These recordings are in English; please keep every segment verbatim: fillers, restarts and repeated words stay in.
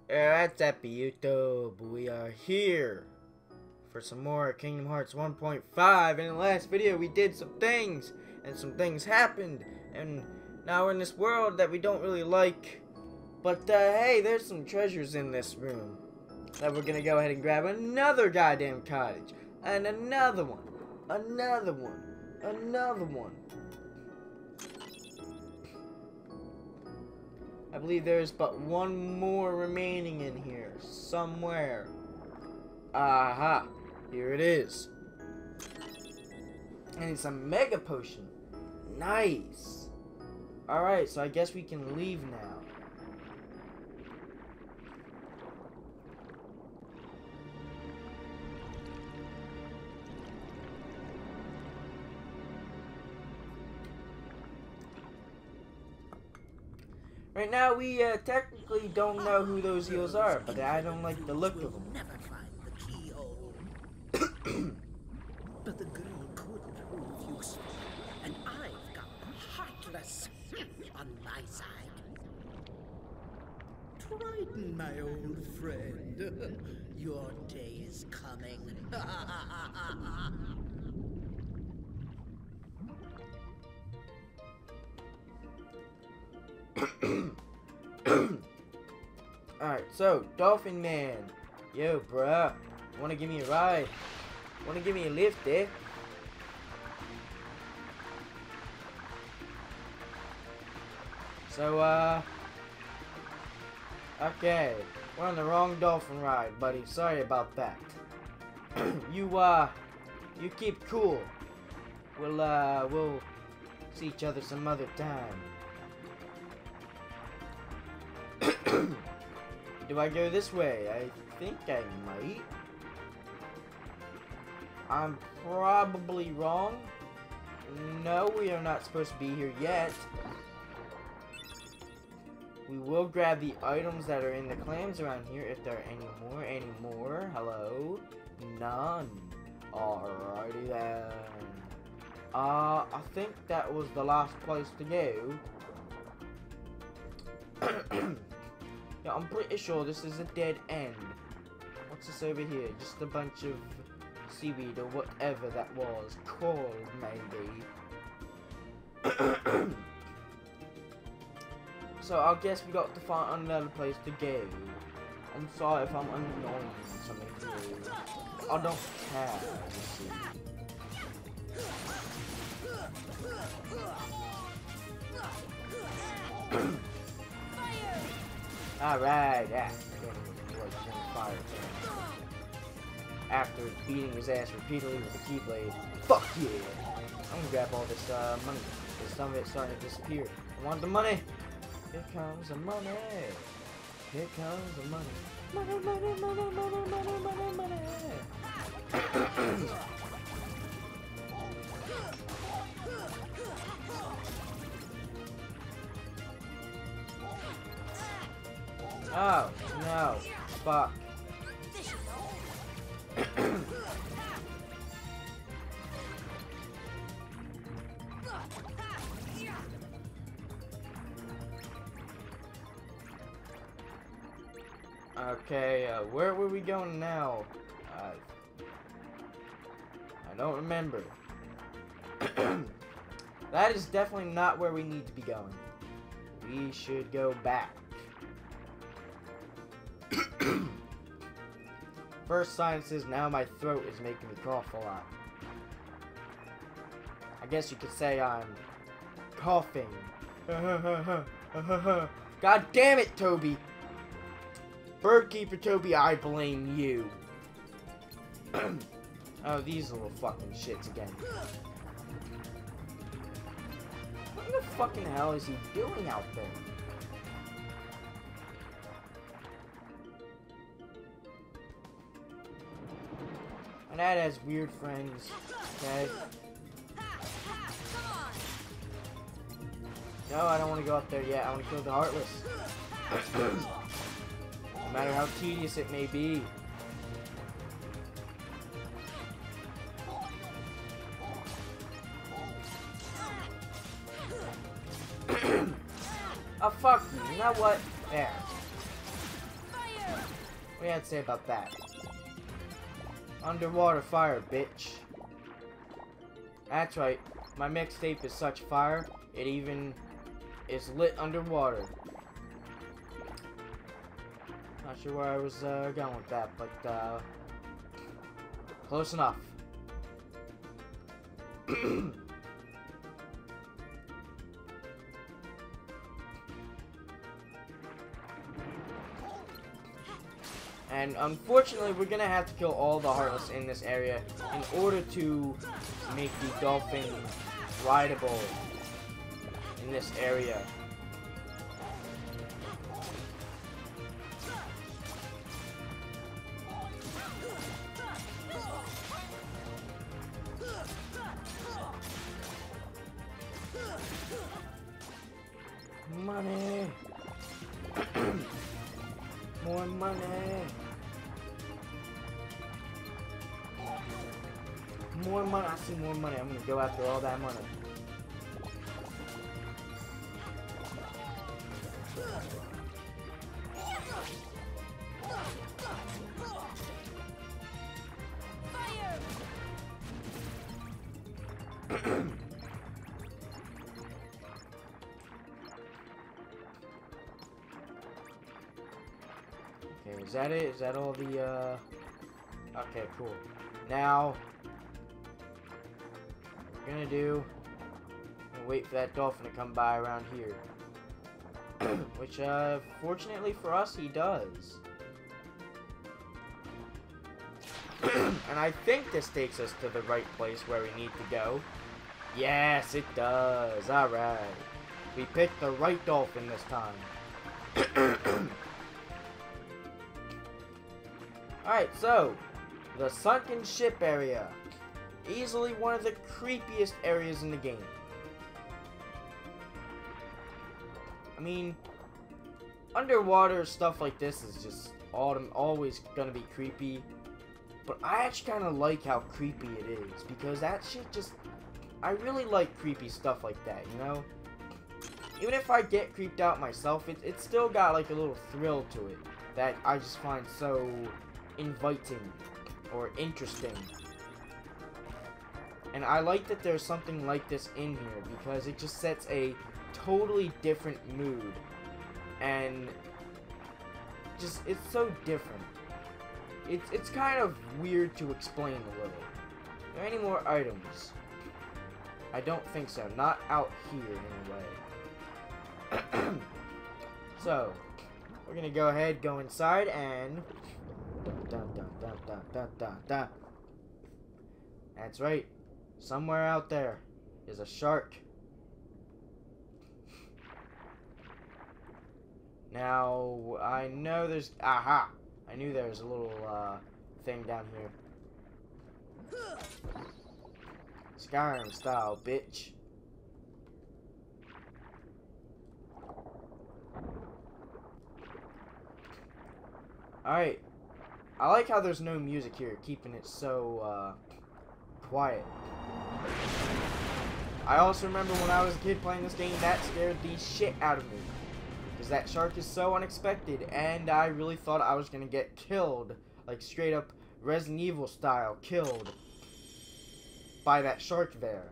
Yeah, what's up, YouTube? We are here for some more Kingdom Hearts one point five. In the last video, we did some things, and some things happened, and now we're in this world that we don't really like. But, uh, hey, there's some treasures in this room that we're gonna go ahead and grab another goddamn cottage, and another one, another one, another one. I believe there's but one more remaining in here, somewhere. Aha! Here it is. And it's a mega potion. Nice! Alright, so I guess we can leave now. Right now, we uh, technically don't know who those heels are, but I don't like the look of them. Never find the keyhole. But the girl could prove useful, and I've got Heartless on my side. Triton, my old friend, your day is coming. Alright, so, Dolphin Man. Yo, bruh. Wanna give me a ride? Wanna give me a lift, eh? So, uh... okay. We're on the wrong dolphin ride, buddy. Sorry about that. you, uh... You keep cool. We'll, uh... We'll see each other some other time. Do I go this way? I think I might. I'm probably wrong. No, we are not supposed to be here yet. We will grab the items that are in the clams around here if there are any more. Any more? Hello? None. Alrighty then. Uh, I think that was the last place to go. Yeah, I'm pretty sure this is a dead end. What's this over here? Just a bunch of seaweed or whatever that was called, maybe. So I guess we got to find another place to go. I'm sorry if I'm annoying something new. I don't care, you see. Alright, yeah. Fire. After beating his ass repeatedly with the Keyblade. Fuck yeah! I'm gonna grab all this uh, money. Because some of it's starting to disappear. I want the money! Here comes the money! Here comes the money! Money, money, money, money, money, money, money! Oh, no. Fuck. Okay, uh, where were we going now? Uh, I don't remember. That is definitely not where we need to be going. We should go back. First sign says now my throat is making me cough a lot. I guess you could say I'm coughing. God damn it, Toby! Birdkeeper Toby, I blame you. Oh, these little fucking shits again. What the fucking hell is he doing out there? My dad has weird friends, okay? No, I don't want to go up there yet. I want to kill the Heartless. No matter how tedious it may be. Oh, fuck you. You know what? There. What do you have to say about that? Underwater fire, bitch. That's right. My mixtape is such fire, it even is lit underwater. Not sure where I was uh, going with that, but uh, close enough. And unfortunately, we're gonna have to kill all the Heartless in this area in order to make the dolphin rideable in this area. Money! More money! More money! I see more money. I'm gonna go after all that money. Okay, is that it? Is that all the, uh... Okay, cool. Now, what we're gonna do, I'm gonna wait for that dolphin to come by around here. Which, uh, fortunately for us, he does. And I think this takes us to the right place where we need to go. Yes, it does. Alright. We picked the right dolphin this time. Alright, so, the sunken ship area. Easily one of the creepiest areas in the game. I mean, underwater stuff like this is just autumn, always gonna be creepy. But I actually kind of like how creepy it is, because that shit just... I really like creepy stuff like that, you know? Even if I get creeped out myself, it, it's still got like a little thrill to it that I just find so inviting or interesting. And I like that there's something like this in here, because it just sets a totally different mood. And just, it's so different. It's, it's kind of weird to explain a little. Are there any more items? I don't think so. Not out here, anyway. So, we're gonna go ahead, go inside, and... Dun, dun, dun, dun, dun, dun, dun. That's right. Somewhere out there is a shark. Now, I know there's... Aha! I knew there was a little, uh, thing down here. Skyrim style, bitch. Alright. I like how there's no music here, keeping it so, uh, quiet. I also remember when I was a kid playing this game, that scared the shit out of me. Because that shark is so unexpected, and I really thought I was gonna get killed. Like, straight up Resident Evil style, killed by that shark there.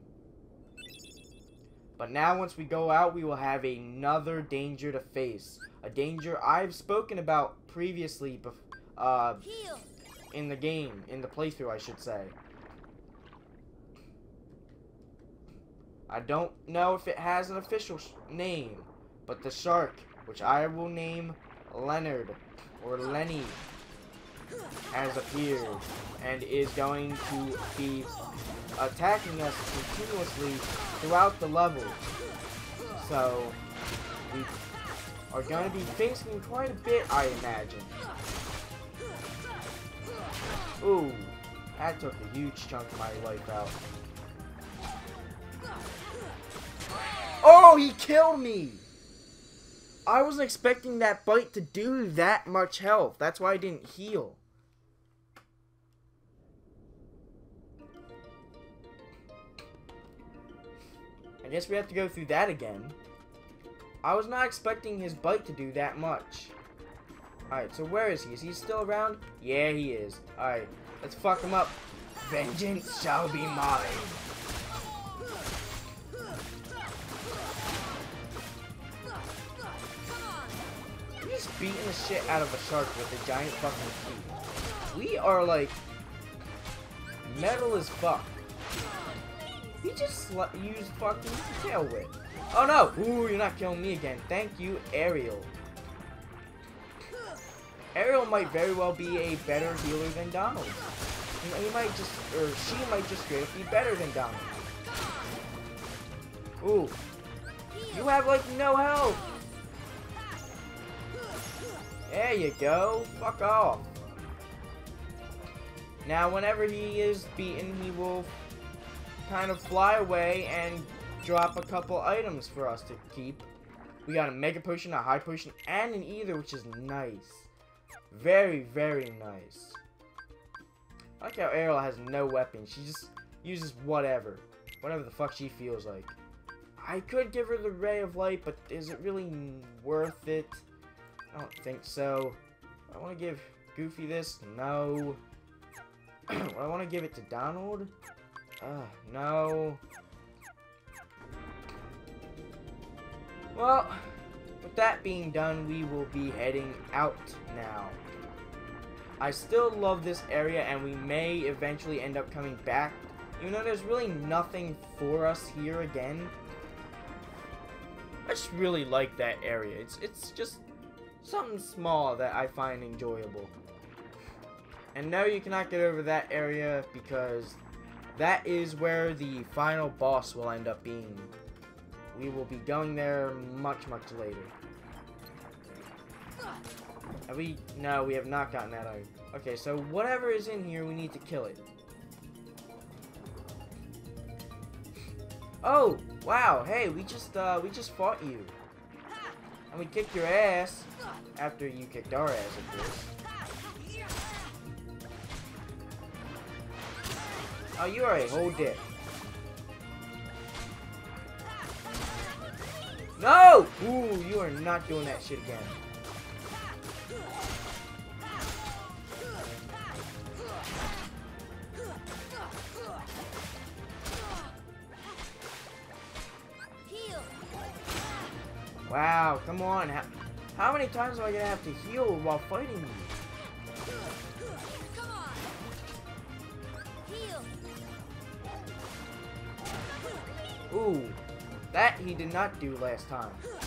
But now, once we go out, we will have another danger to face. A danger I've spoken about previously, uh, in the game, in the playthrough, I should say. I don't know if it has an official sh name, but the shark, which I will name Leonard, or Lenny, has appeared, and is going to be attacking us continuously throughout the level. So, we are going to be facing quite a bit, I imagine. Ooh, that took a huge chunk of my life out. Oh, he killed me! I wasn't expecting that bite to do that much health. That's why I didn't heal. I guess we have to go through that again. I was not expecting his bite to do that much. Alright, so where is he? Is he still around? Yeah, he is. Alright, let's fuck him up. Vengeance shall be mine. He's beating the shit out of a shark with a giant fucking teeth. We are like metal as fuck. He just used fucking tail whip. Oh no! Ooh, you're not killing me again. Thank you, Ariel. Ariel might very well be a better healer than Donald. He might just, or she might just straight up be better than Donald. Ooh. You have like no health. There you go. Fuck off. Now, whenever he is beaten, he will kind of fly away and drop a couple items for us to keep. We got a Mega Potion, a High Potion, and an Ether, which is nice. Very, very nice. I like how Ariel has no weapon. She just uses whatever. Whatever the fuck she feels like. I could give her the Ray of Light, but is it really worth it? I don't think so. I want to give Goofy this? No. I want to give it to Donald? Uh, no. Well, with that being done, we will be heading out now. I still love this area, and we may eventually end up coming back, even though there's really nothing for us here again. I just really like that area. It's it's just something small that I find enjoyable. And no, you cannot get over that area because that is where the final boss will end up being. We will be going there much, much later. Have we? No, we have not gotten that out. Okay, so whatever is in here, we need to kill it. Oh, wow! Hey, we just uh, we just fought you, and we kicked your ass after you kicked our ass, of course. Oh, you are a whole dick. No! Ooh, you are not doing that shit again. Wow, come on. How, how many times am I gonna have to heal while fighting you? Come on. Heal. Ooh, that he did not do last time.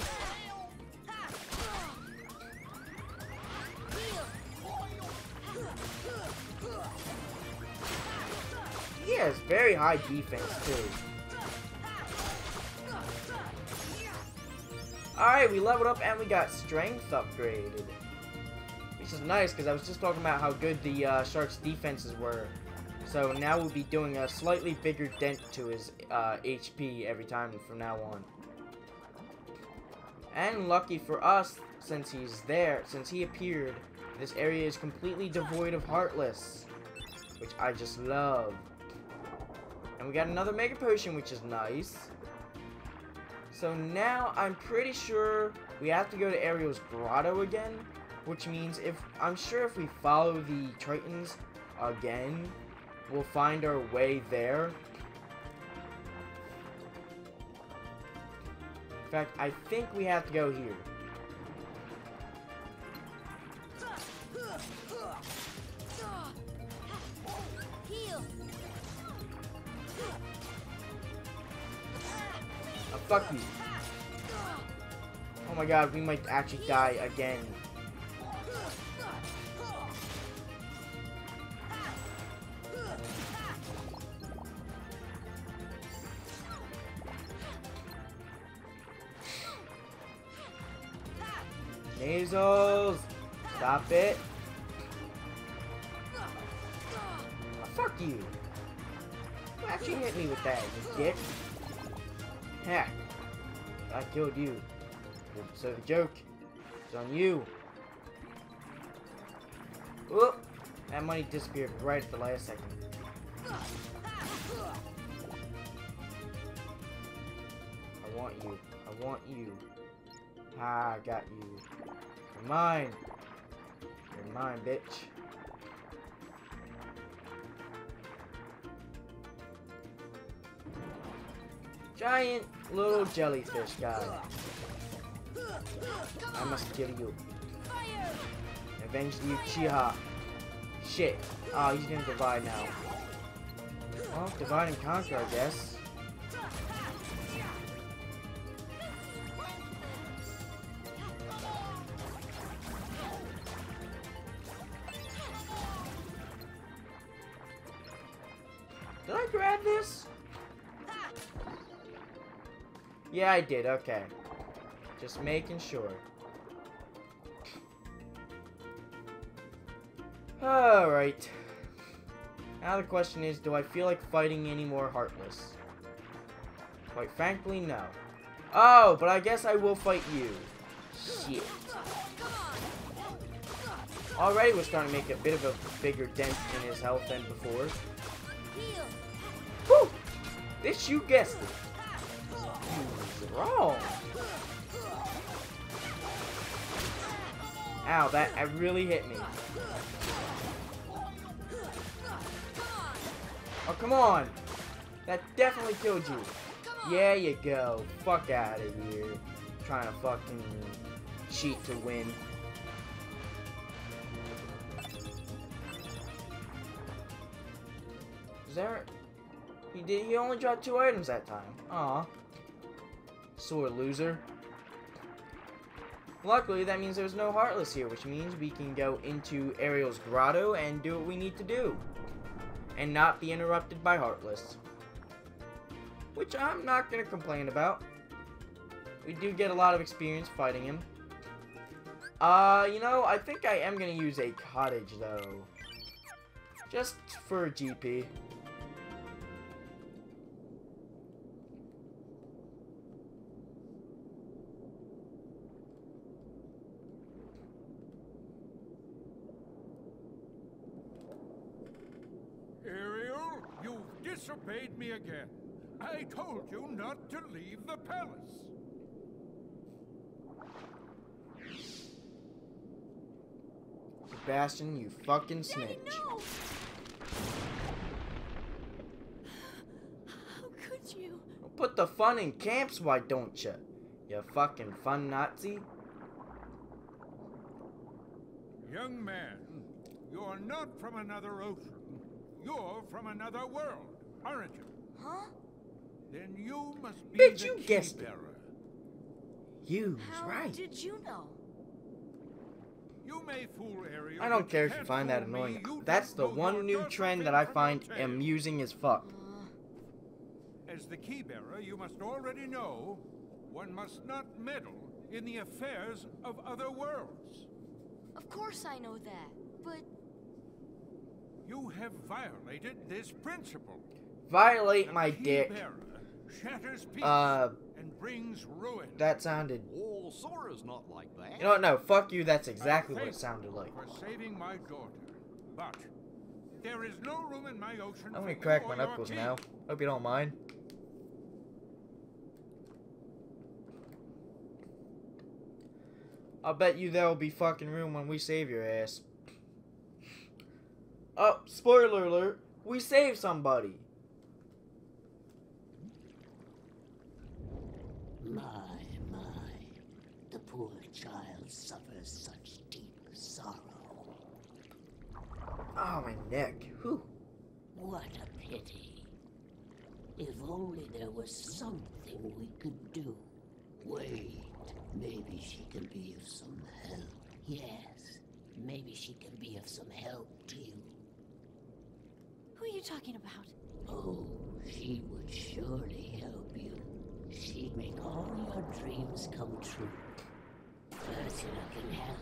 He has very high defense too. Alright, we leveled up and we got strength upgraded. Which is nice because I was just talking about how good the uh, Shark's defenses were. So now we'll be doing a slightly bigger dent to his uh, H P every time from now on. And lucky for us, since he's there, since he appeared, this area is completely devoid of Heartless. Which I just love. And we got another Mega Potion, which is nice. So now I'm pretty sure we have to go to Ariel's Grotto again, which means if I'm sure if we follow the Tritons again, we'll find our way there. In fact, I think we have to go here. Oh, fuck you. Oh my god, we might actually die again. Nasals! Stop it! Oh, fuck you! You actually hit me with that, you dick. Heck. I killed you. So the joke is on you. Whoop! That money disappeared right at the last second. I want you. I want you. Ah, I got you. You're mine. You're mine, bitch. Giant little jellyfish guy. I must kill you. Avenge the Uchiha. Shit. Oh, he's gonna divide now. Well, divide and conquer, I guess. Did I grab this? Yeah, I did. Okay. Just making sure. Alright. Now the question is, do I feel like fighting any more Heartless? Quite frankly, no. Oh, but I guess I will fight you. Shit. Already we're starting to make a bit of a bigger dent in his health than before. Woo! This, you guessed it. You was wrong. Ow, that, that really hit me. Oh, come on! That definitely killed you. Yeah, you go. Fuck out of here. Trying to fucking cheat to win. Is there... He did. He only dropped two items that time. Aw. Sore loser. Luckily, that means there's no Heartless here, which means we can go into Ariel's grotto and do what we need to do. And not be interrupted by Heartless. Which I'm not going to complain about. We do get a lot of experience fighting him. Uh, you know, I think I am going to use a cottage, though. Just for G P. Disobeyed me again. I told you not to leave the palace. Sebastian, you fucking snitch. Daddy, no! How could you? Put the fun in camps, why don't you? You fucking fun Nazi. Young man, you're not from another ocean. You're from another world. Aren't you? Huh? Then you must be Bitch, the you key guessed it. bearer. You was How right. did you know? You may fool Ariel. I don't but care if you can't find that fool me. annoying. You That's the don't know one your new daughter trend that thing I from find your tail. amusing as fuck. Uh, As the key bearer, you must already know one must not meddle in the affairs of other worlds. of course I know that, but You have violated this principle. Violate The my key dick. bearer shatters peace Uh, and brings ruin. that sounded... Oh, Sora's not like that. You know what? No, fuck you. That's exactly I what it thank sounded like. you for saving my daughter, but there is no room in my ocean. I'm for gonna you crack or my your knuckles king. now. Hope you don't mind. I'll bet you there'll be fucking room when we save your ass. Oh, spoiler alert. We saved somebody. My, my, the poor child suffers such deep sorrow. Oh, my neck. Whew. What a pity. If only there was something we could do. Wait, maybe she can be of some help. Yes, maybe she can be of some help to you. who are you talking about? Oh, she would surely help you. She'd make all your dreams come true. Ursula can help.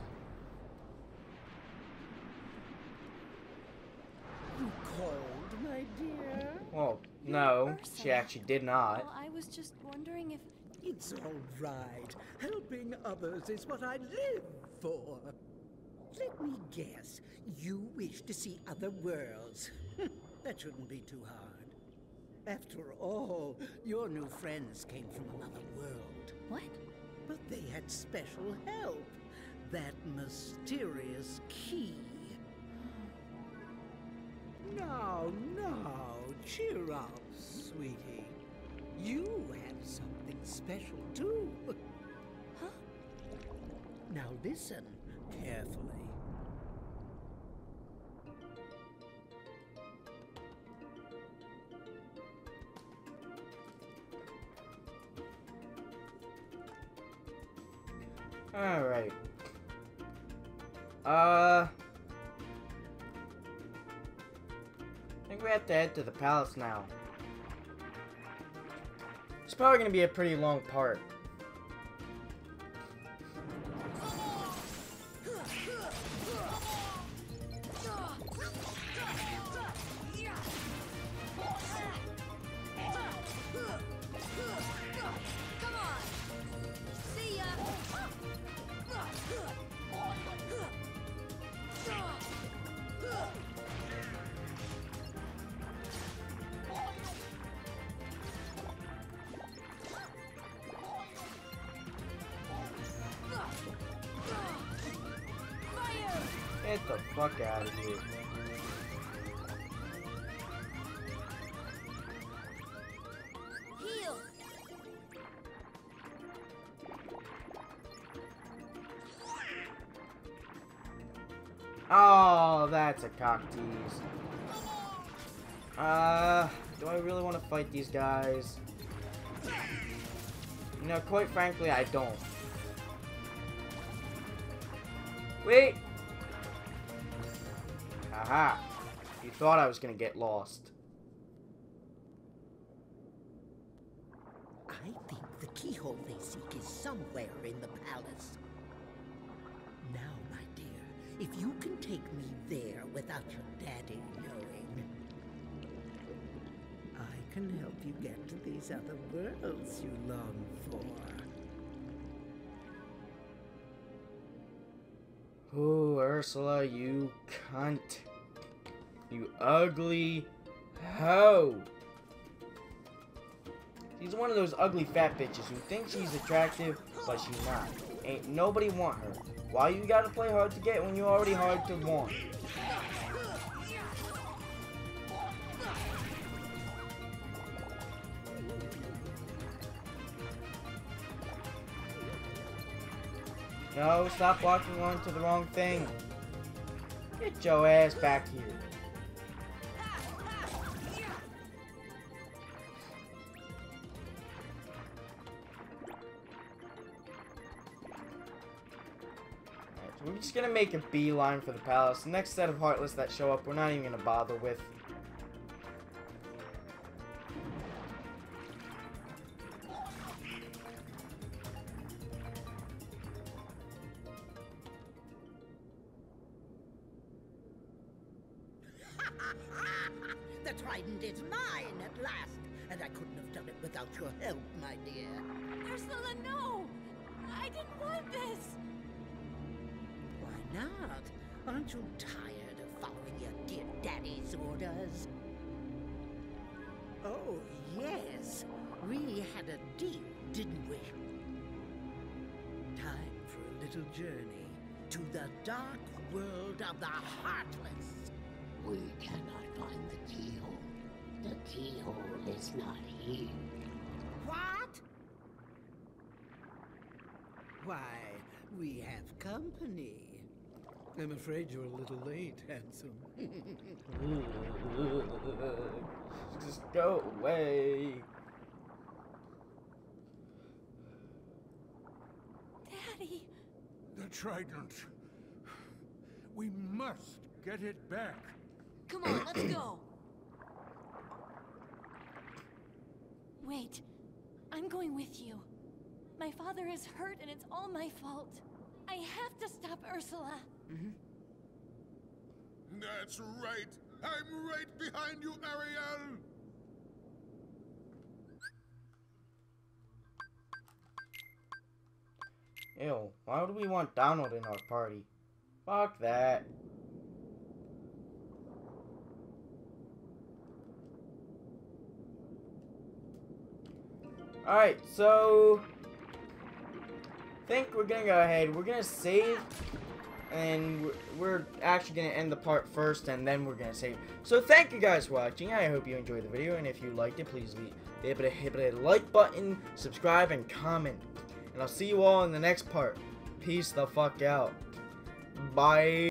You called, my dear? Well, no, she Ursula. actually did not. Well, I was just wondering if... It's all right. Helping others is what I live for. Let me guess. You wish to see other worlds. That shouldn't be too hard. After all, your new friends came from another world. What? But they had special help. that mysterious key. Now, now, cheer up, sweetie. You have something special, too. Huh? Now listen carefully. Alright. Uh... I think we have to head to the palace now. It's probably gonna be a pretty long part. Get the fuck out of here. Heal. Oh, that's a cock tease. Uh, do I really want to fight these guys? You know, quite frankly, I don't. Wait! Aha! You thought I was gonna get lost. I think the keyhole they seek is somewhere in the palace. Now, my dear, if you can take me there without your daddy knowing, I can help you get to these other worlds you long for. Ooh, Ursula, you cunt. You ugly hoe. She's one of those ugly fat bitches who thinks she's attractive, but she's not. Ain't nobody want her. Why you gotta play hard to get when you're already hard to want? No, stop walking onto the wrong thing. Get your ass back here. Alright, so we're just gonna make a beeline for the palace. The next set of Heartless that show up, we're not even gonna bother with. The trident is mine at last, and I couldn't have done it without your help, my dear. Ursula, no! I didn't want this! Why not? Aren't you tired of following your dear daddy's orders? Oh, yes. We had a deal, didn't we? Time for a little journey to the dark world of the Heartless. We cannot find the keyhole. The keyhole is not here. What? Why, we have company. I'm afraid you're a little late, handsome. Just go away. Daddy! The trident. We must get it back. Come on, let's go! Wait. I'm going with you. My father is hurt and it's all my fault. I have to stop Ursula. Mm-hmm. That's right. I'm right behind you, Ariel. Ew, why would we want Donald in our party? Fuck that. Alright, so... think we're gonna go ahead. We're gonna save, and we're, we're actually gonna end the part first, and then we're gonna save. So thank you guys for watching. I hope you enjoyed the video, and if you liked it, please be able to hit the like button, subscribe, and comment. And I'll see you all in the next part. Peace the fuck out. Bye.